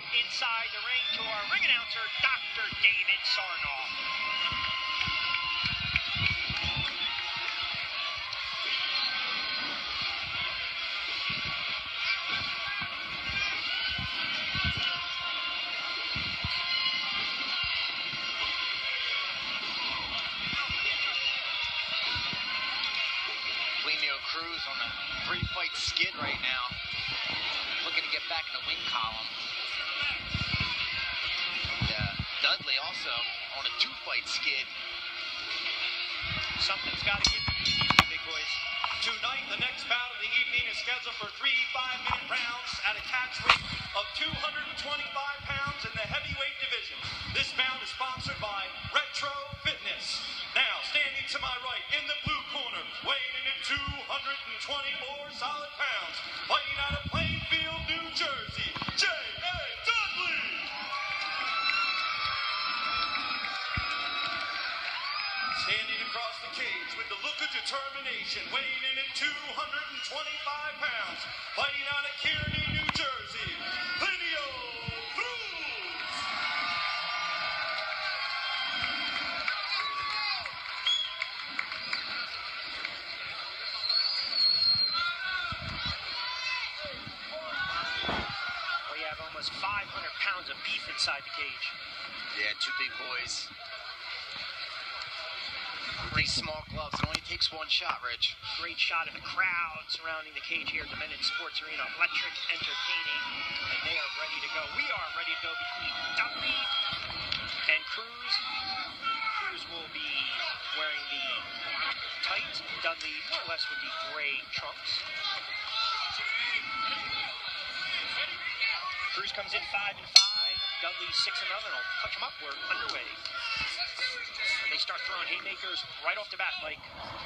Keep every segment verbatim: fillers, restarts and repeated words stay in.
inside the ring to our ring announcer, Doctor David Sarnoff. Plinio Cruz on a three-fight skid right now, looking to get back in the win column. And, uh, Dudley also on a two-fight skid. Something's got to give these big boys. Tonight, the next bout of the evening is scheduled for three five-minute rounds at a catch weight of two hundred twenty-five pounds in the heavyweight division. This bout is sponsored by Retro Fitness. Now, standing to my right in the blue corner, weighing in at two hundred twenty-four solid pounds, fighting out of Plainfield, New Jersey, J A. Dudley. Standing across the cage with the look of determination, weighing in at two hundred twenty-five pounds, fighting out of Kearney, New Jersey, Plinio Cruz. We have almost five hundred pounds of beef inside the cage. Yeah, two big boys. These small gloves, it only takes one shot, Rich. Great shot of the crowd surrounding the cage here at the Menon Sports Arena. Electric, entertaining, and they are ready to go. We are ready to go between Dudley and Cruz. Cruz will be wearing the tight, Dudley more or less with the gray trunks. Cruz comes in five and five. Dudley six and nothing. I'll touch him up. We're underway. And they start throwing haymakers right off the bat, Mike.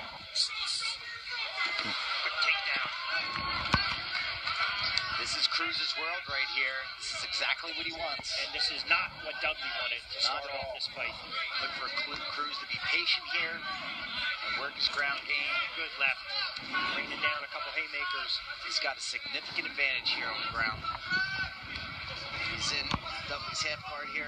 Quick takedown. This is Cruz's world right here. This is exactly what he wants. And this is not what Dudley wanted to Not start at off all. this fight. Look for Cruz to be patient here and work his ground game. Good left. Raining down a couple haymakers. He's got a significant advantage here on the ground. He's in Dudley's half guard here.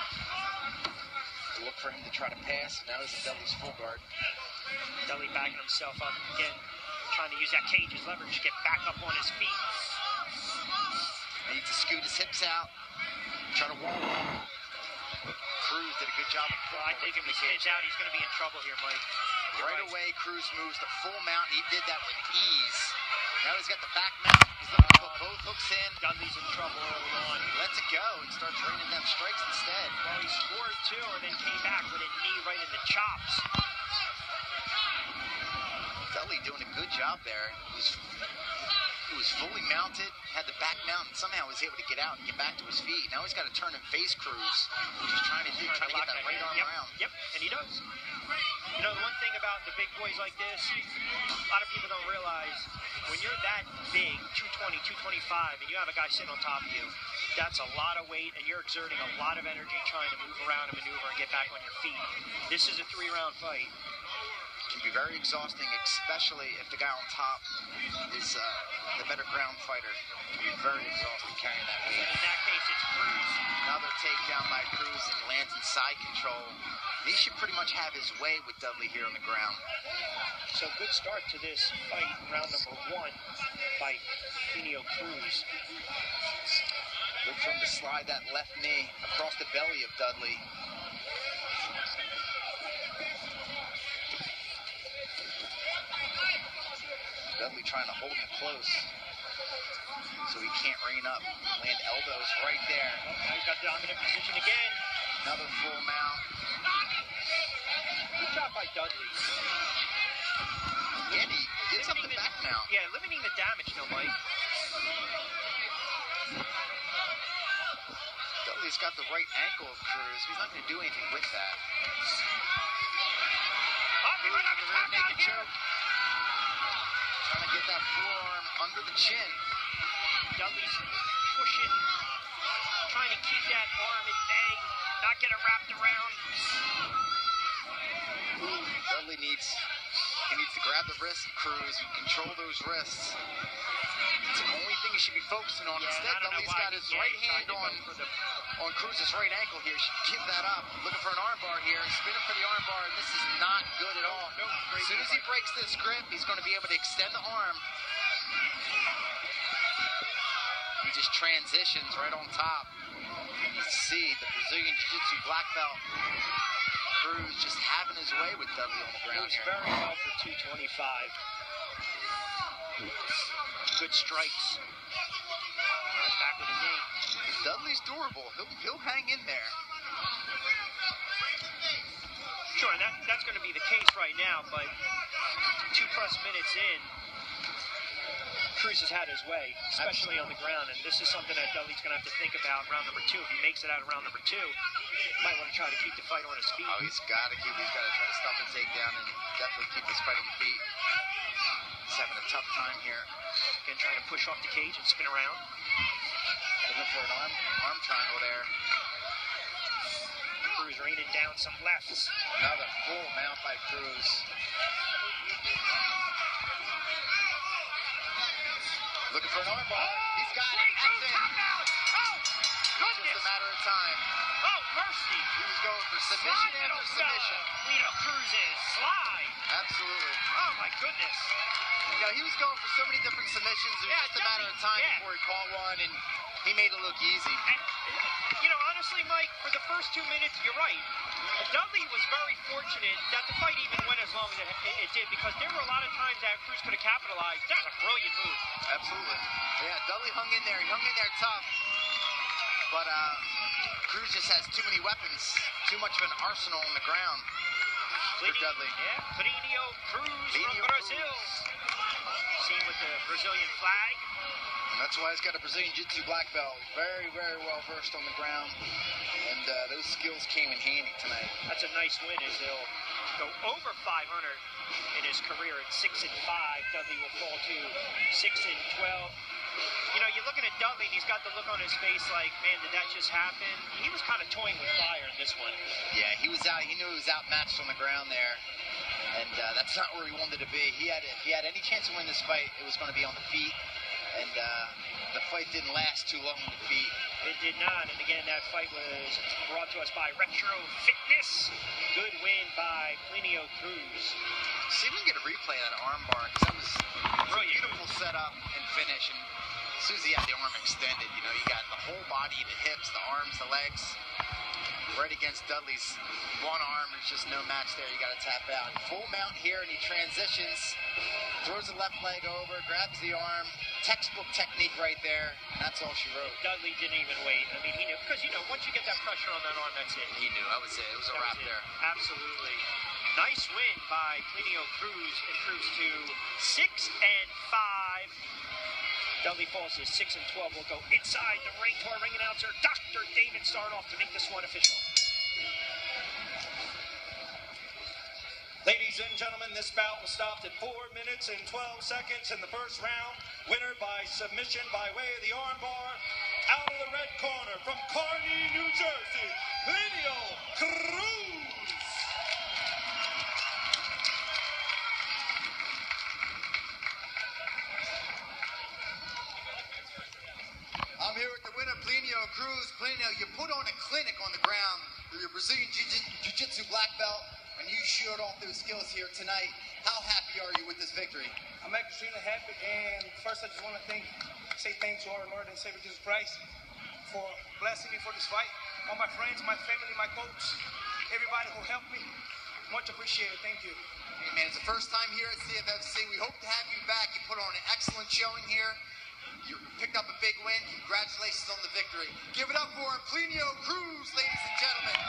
Look for him to try to pass. Now he's in Dudley's full guard. Dudley backing himself up again, trying to use that cage as leverage to get back up on his feet. Needs to scoot his hips out. Try to wall him. Cruz did a good job of Well, I think if he spins out, he's going to be in trouble here, Mike. You're Right right away, Cruz moves to full mount, and he did that with ease. Now he's got the back mount. He's looking to put both hooks in. Dudley's in trouble early on. He lets it go and starts raining down strikes instead. Well, he scored two and then came back with a knee right in the chops. Dudley doing a good job there. He was, he was fully mounted, had the back mount, and somehow was able to get out and get back to his feet. Now he's got to turn and face Cruz, which he's trying to do, trying, trying to get that right arm yep, around. Yep, and he does. You know, the one thing about the big boys like this, a lot of people don't realize, when you're that big, two twenty, two twenty-five, and you have a guy sitting on top of you, that's a lot of weight, and you're exerting a lot of energy trying to move around and maneuver and get back on your feet. This is a three-round fight. Can be very exhausting, especially if the guy on top is uh, the better ground fighter. It can be very exhausting carrying that weight. And in that case, it's Cruz. Another takedown by Cruz and lands in side control. He should pretty much have his way with Dudley here on the ground. So good start to this fight, round number one by Plinio Cruz. Look for him to slide that left knee across the belly of Dudley. Dudley trying to hold him close so he can't rein up. Land elbows right there. Oh, now he's got dominant position again. Another full mount. Good job by Dudley. And he gets up the back mount. Yeah, limiting the damage, no, Mike. Dudley's got the right ankle of Cruz. He's not going to do anything with that. Oh, he went up the top out here. Choke. Trying to get that forearm under the chin. Dudley's pushing, trying to keep that arm at bay, not get it wrapped around. Ooh, Dudley needs, he needs to grab the wrist of Cruz and control those wrists. That's the only thing he should be focusing on. Yeah, Instead, Dudley's got his yeah, right hand on, the... on Cruz's right ankle here. Should give that up. Looking for an armbar here. Spinning for the armbar, and this is not good at all. Nope, as soon as he breaks this grip, he's going to be able to extend the arm. He just transitions right on top. You see the Brazilian Jiu-Jitsu black belt Cruz just having his way with Dudley on the ground Moves here. very well for two twenty-five. Good strikes. Back with a knee. Dudley's durable. He'll, he'll hang in there. Sure, and that, that's going to be the case right now, but two plus minutes in, Cruz has had his way, especially on the ground, and this is something that Dudley's going to have to think about round number two. If he makes it out of round number two, might want to try to keep the fight on his feet. Oh, he's got to keep, he's got to try to stop and take down and definitely keep this fight on the feet. He's having a tough time here. Again, trying to push off the cage and spin around. Looking for an arm, arm triangle there. Cruz raining down some lefts. Another full mount by Cruz. Looking for an armbar. Oh, he's got great it. move, top out. Oh, goodness. Just a matter of time. Oh, mercy. He was going for submission Slide after submission. Plinio Cruz is slide. Absolutely. Oh, my goodness. You know, he was going for so many different submissions. It was Yeah, just a matter of time yeah. before he caught one, and he made it look easy. And, you know, honestly, Mike, for the first two minutes, you're right. Dudley was very fortunate that the fight even went as long as it, it did, because there were a lot of times that Cruz could have capitalized. That was a brilliant move. Absolutely. Yeah, Dudley hung in there. He hung in there tough. But uh, Cruz just has too many weapons, too much of an arsenal on the ground for Plinio, Dudley. Yeah, Plinio Cruz Plinio from Brazil. Cruz. Seen with the Brazilian flag. And that's why he's got a Brazilian Jiu-Jitsu black belt. Very, very well versed on the ground. And uh, those skills came in handy tonight. That's a nice win, as he'll go over five hundred in his career at six and five. Dudley will fall to six and twelve. You know, you're looking at Dudley, and he's got the look on his face like, man, did that just happen? He was kind of toying with fire in this one. Yeah, he was out. He knew he was outmatched on the ground there. And uh, that's not where he wanted to be. He had, if he had any chance to win this fight, it was going to be on the feet. And uh, the fight didn't last too long on the feet. It did not. And again, that fight was brought to us by Retro Fitness. Good win by Plinio Cruz. See if we can get a replay of that armbar, because that was a beautiful setup and finish. And as soon as he had the arm extended, you know, you got the whole body, the hips, the arms, the legs, right against Dudley's one arm. There's just no match there. You got to tap out. Full mount here, and he transitions, throws the left leg over, grabs the arm. Textbook technique right there, and that's all she wrote. Dudley didn't even wait. I mean, he knew, because, you know, once you get that pressure on that arm, that's it. He knew. That was it. It was a That wrap was there. Absolutely. Nice win by Plinio Cruz, improves to six and five. Dudley falls to six and twelve. We'll go inside the ring to our ring announcer, Doctor David Sarnoff, to make this one official. Ladies and gentlemen, this bout was stopped at four minutes and twelve seconds in the first round. Winner by submission by way of the armbar. Out of the red corner from Kearney, New Jersey, Plinio Cruz. I'm here with the winner, Plinio Cruz. Plinio, you put on a clinic on the ground with your Brazilian Jiu-Jitsu black belt, and you showed off those skills here tonight. How happy are you with this victory? I'm extremely happy, and first I just want to thank, say thanks to our Lord and Savior Jesus Christ for blessing me for this fight. All my friends, my family, my coach, everybody who helped me, much appreciated. Thank you. Hey man, it's the first time here at C F F C. We hope to have you back. You put on an excellent showing here. You picked up a big win. Congratulations on the victory. Give it up for Plinio Cruz, ladies and gentlemen.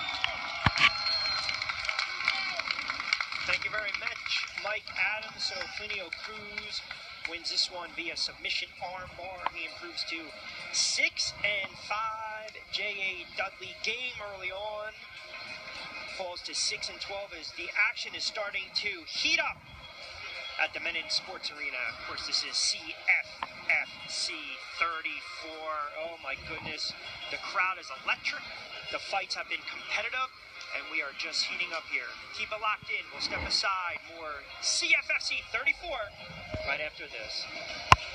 Thank you very much, Mike Adams. So Plinio Cruz wins this one via submission armbar. He improves to six and five. J A. Dudley game early on falls to six and twelve as the action is starting to heat up at the Menin Sports Arena. Of course, this is C F F C thirty-four. Oh my goodness, the crowd is electric. The fights have been competitive, and we are just heating up here. Keep it locked in. We'll step aside. More C F F C thirty-four right after this.